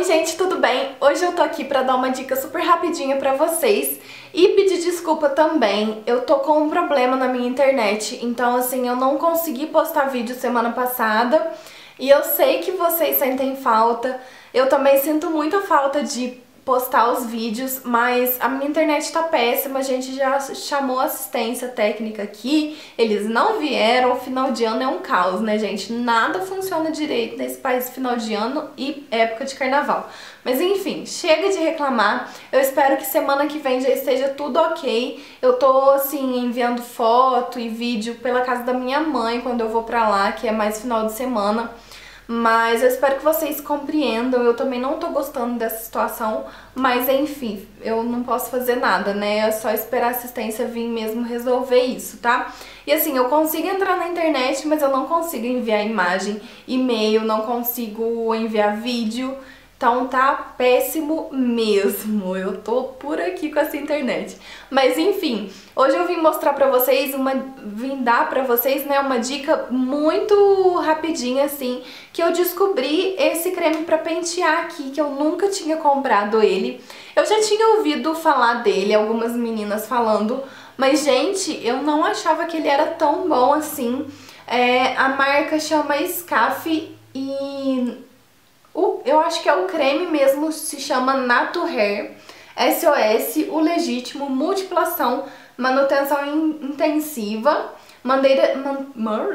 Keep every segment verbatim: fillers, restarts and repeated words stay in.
Oi gente, tudo bem? Hoje eu tô aqui pra dar uma dica super rapidinha pra vocês e pedir desculpa também. Eu tô com um problema na minha internet, então assim, eu não consegui postar vídeo semana passada e eu sei que vocês sentem falta. Eu também sinto muita falta de postar os vídeos, mas a minha internet tá péssima, a gente já chamou assistência técnica aqui, eles não vieram, o final de ano é um caos, né gente? Nada funciona direito nesse país final de ano e época de carnaval. Mas enfim, chega de reclamar, eu espero que semana que vem já esteja tudo ok. Eu tô assim, enviando foto e vídeo pela casa da minha mãe quando eu vou pra lá, que é mais final de semana. Mas eu espero que vocês compreendam, eu também não tô gostando dessa situação, mas enfim, eu não posso fazer nada, né? É só esperar a assistência vir mesmo resolver isso, tá? E assim, eu consigo entrar na internet, mas eu não consigo enviar imagem, e-mail, não consigo enviar vídeo. Então tá péssimo mesmo, eu tô por aqui com essa internet. Mas enfim, hoje eu vim mostrar pra vocês, uma, vim dar pra vocês, né, uma dica muito rapidinha assim, que eu descobri esse creme pra pentear aqui, que eu nunca tinha comprado ele. Eu já tinha ouvido falar dele, algumas meninas falando, mas gente, eu não achava que ele era tão bom assim. É, a marca chama Scaf e... O, eu acho que é o creme mesmo, se chama Natu Hair, S O S, o legítimo, multiplação, manutenção in, intensiva, mandeira, man,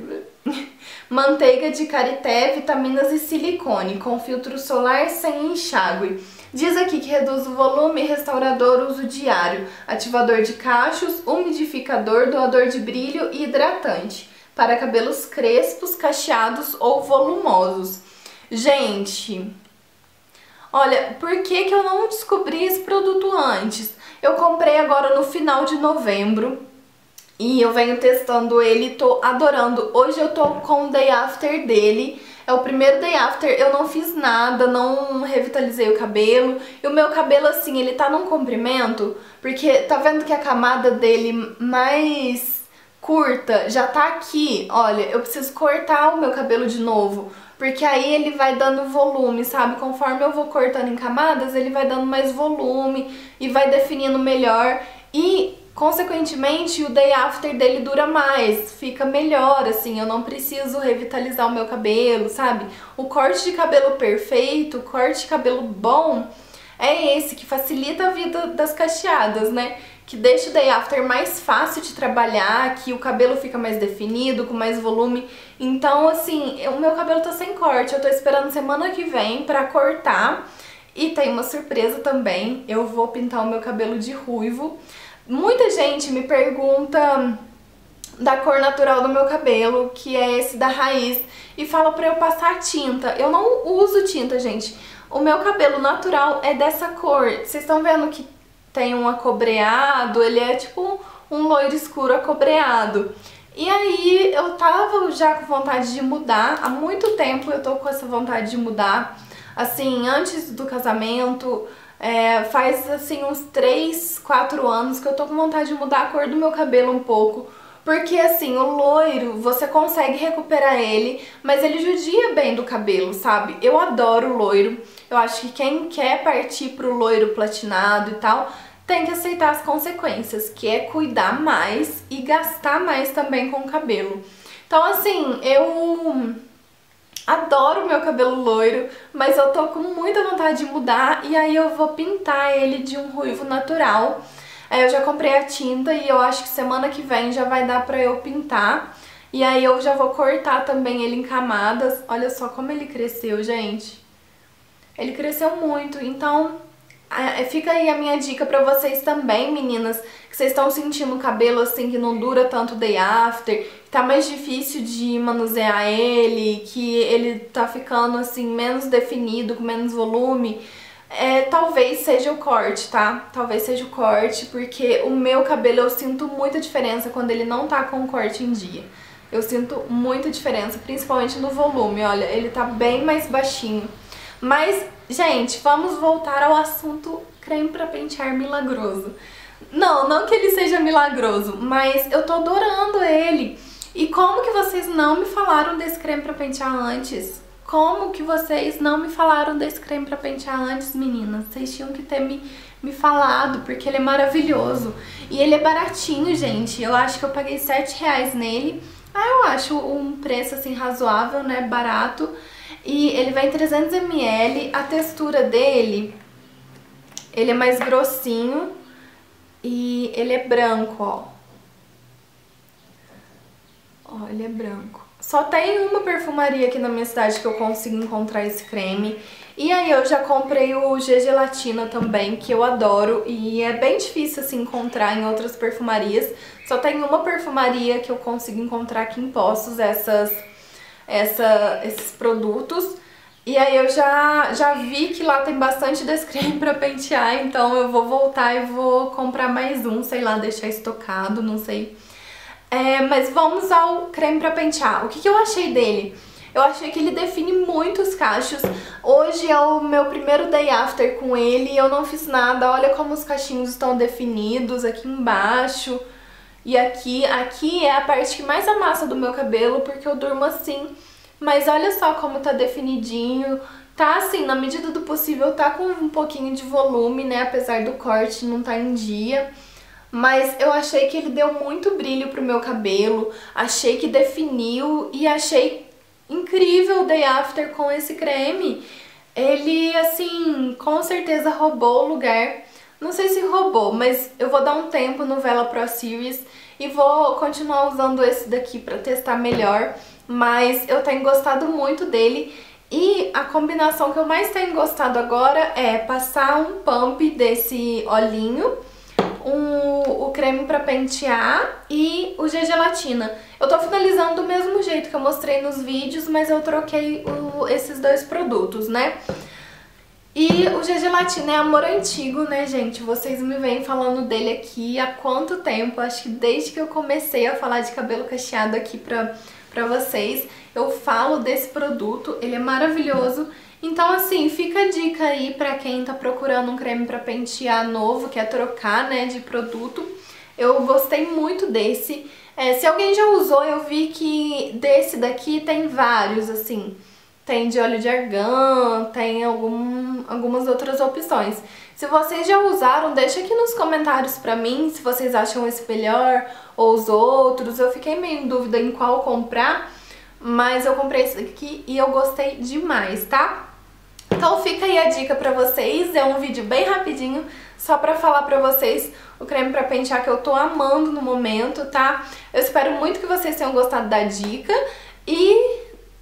manteiga de karité, vitaminas e silicone, com filtro solar sem enxágue. Diz aqui que reduz o volume, restaurador, uso diário, ativador de cachos, umidificador, doador de brilho e hidratante, para cabelos crespos, cacheados ou volumosos. Gente, olha, por que que eu não descobri esse produto antes? Eu comprei agora no final de novembro e eu venho testando ele, tô adorando. Hoje eu tô com o day after dele, é o primeiro day after, eu não fiz nada, não revitalizei o cabelo. E o meu cabelo assim, ele tá num comprimento, porque tá vendo que a camada dele mais curta já tá aqui. Olha, eu preciso cortar o meu cabelo de novo, porque aí ele vai dando volume, sabe? Conforme eu vou cortando em camadas, ele vai dando mais volume e vai definindo melhor. E, consequentemente, o day after dele dura mais, fica melhor, assim. Eu não preciso revitalizar o meu cabelo, sabe? O corte de cabelo perfeito, o corte de cabelo bom, é esse que facilita a vida das cacheadas, né? Que deixa o day after mais fácil de trabalhar, que o cabelo fica mais definido, com mais volume. Então, assim, o meu cabelo tá sem corte, eu tô esperando semana que vem pra cortar. E tem uma surpresa também, eu vou pintar o meu cabelo de ruivo. Muita gente me pergunta da cor natural do meu cabelo, que é esse da raiz, e fala pra eu passar tinta. Eu não uso tinta, gente. O meu cabelo natural é dessa cor. Vocês estão vendo que tem um acobreado, ele é tipo um loiro escuro acobreado. E aí eu tava já com vontade de mudar, há muito tempo eu tô com essa vontade de mudar. Assim, antes do casamento, é, faz assim uns três, quatro anos que eu tô com vontade de mudar a cor do meu cabelo um pouco. Porque assim, o loiro, você consegue recuperar ele, mas ele judia bem do cabelo, sabe? Eu adoro o loiro, eu acho que quem quer partir pro loiro platinado e tal, tem que aceitar as consequências, que é cuidar mais e gastar mais também com o cabelo. Então assim, eu adoro o meu cabelo loiro, mas eu tô com muita vontade de mudar e aí eu vou pintar ele de um ruivo natural. Aí eu já comprei a tinta e eu acho que semana que vem já vai dar pra eu pintar. E aí eu já vou cortar também ele em camadas. Olha só como ele cresceu, gente. Ele cresceu muito, então fica aí a minha dica pra vocês também, meninas, que vocês estão sentindo o cabelo assim que não dura tanto day after, que tá mais difícil de manusear ele, que ele tá ficando assim menos definido, com menos volume. É, talvez seja o corte, tá? Talvez seja o corte, porque o meu cabelo eu sinto muita diferença quando ele não tá com o corte em dia. Eu sinto muita diferença, principalmente no volume, olha, ele tá bem mais baixinho. Mas, gente, vamos voltar ao assunto creme pra pentear milagroso. Não, não que ele seja milagroso, mas eu tô adorando ele. E como que vocês não me falaram desse creme pra pentear antes? como que vocês não me falaram desse creme pra pentear antes, meninas? Vocês tinham que ter me, me falado, porque ele é maravilhoso. E ele é baratinho, gente. Eu acho que eu paguei sete reais nele. Ah, eu acho um preço assim razoável, né? Barato. E ele vai em trezentos mililitros. A textura dele, ele é mais grossinho. E ele é branco, ó. Ó, ele é branco. Só tem uma perfumaria aqui na minha cidade que eu consigo encontrar esse creme. E aí eu já comprei o G-Gelatina também, que eu adoro. E é bem difícil, assim, encontrar em outras perfumarias. Só tem uma perfumaria que eu consigo encontrar aqui em Poços essas, essa, esses produtos. E aí eu já, já vi que lá tem bastante desse creme pra pentear. Então eu vou voltar e vou comprar mais um, sei lá, deixar estocado, não sei. É, mas vamos ao creme pra pentear. O que, que eu achei dele? Eu achei que ele define muito os cachos. Hoje é o meu primeiro day after com ele, eu não fiz nada. Olha como os cachinhos estão definidos aqui embaixo e aqui. Aqui é a parte que mais amassa do meu cabelo, porque eu durmo assim. Mas olha só como tá definidinho. Tá assim, na medida do possível, tá com um pouquinho de volume, né? Apesar do corte não tá em dia. Mas eu achei que ele deu muito brilho pro meu cabelo, achei que definiu e achei incrível o day after com esse creme. Ele, assim, com certeza roubou o lugar. Não sei se roubou, mas eu vou dar um tempo no Vela Pro Series e vou continuar usando esse daqui pra testar melhor. Mas eu tenho gostado muito dele. E a combinação que eu mais tenho gostado agora é passar um pump desse olhinho, Um, o creme pra pentear e o G-Gelatina. Eu tô finalizando do mesmo jeito que eu mostrei nos vídeos, mas eu troquei o, esses dois produtos, né? E o G-Gelatina é amor antigo, né, gente? Vocês me vêm falando dele aqui há quanto tempo? Acho que desde que eu comecei a falar de cabelo cacheado aqui pra, pra vocês, eu falo desse produto, ele é maravilhoso. Então, assim, fica a dica aí pra quem tá procurando um creme pra pentear novo, quer trocar, né, de produto. Eu gostei muito desse. É, se alguém já usou, eu vi que desse daqui tem vários, assim. Tem de óleo de argan, tem algum, algumas outras opções. Se vocês já usaram, deixa aqui nos comentários pra mim se vocês acham esse melhor ou os outros. Eu fiquei meio em dúvida em qual comprar, mas eu comprei esse daqui e eu gostei demais, tá? Então fica aí a dica pra vocês, é um vídeo bem rapidinho, só pra falar pra vocês o creme pra pentear que eu tô amando no momento, tá? Eu espero muito que vocês tenham gostado da dica e,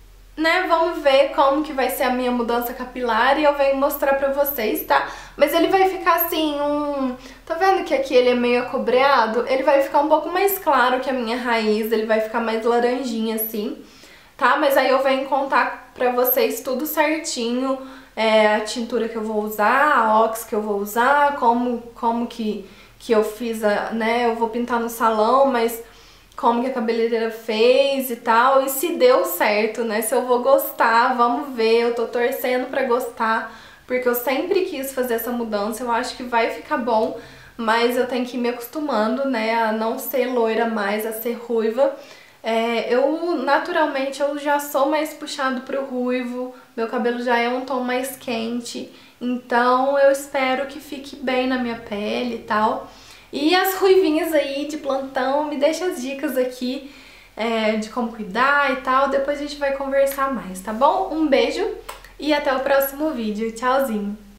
né, vamos ver como que vai ser a minha mudança capilar e eu venho mostrar pra vocês, tá? Mas ele vai ficar assim, um... Tá vendo que aqui ele é meio acobreado? Ele vai ficar um pouco mais claro que a minha raiz, ele vai ficar mais laranjinha assim, tá? Mas aí eu venho contar pra vocês tudo certinho, é, a tintura que eu vou usar, a ox que eu vou usar, como, como que, que eu fiz, a, né? Eu vou pintar no salão, mas como que a cabeleireira fez e tal, e se deu certo, né? Se eu vou gostar, vamos ver, eu tô torcendo pra gostar, porque eu sempre quis fazer essa mudança, eu acho que vai ficar bom, mas eu tenho que ir me acostumando, né, a não ser loira mais, a ser ruiva. É, eu, naturalmente, eu já sou mais puxado pro ruivo, meu cabelo já é um tom mais quente, então eu espero que fique bem na minha pele e tal. E as ruivinhas aí de plantão, me deixa as dicas aqui é, de como cuidar e tal, depois a gente vai conversar mais, tá bom? Um beijo e até o próximo vídeo, tchauzinho!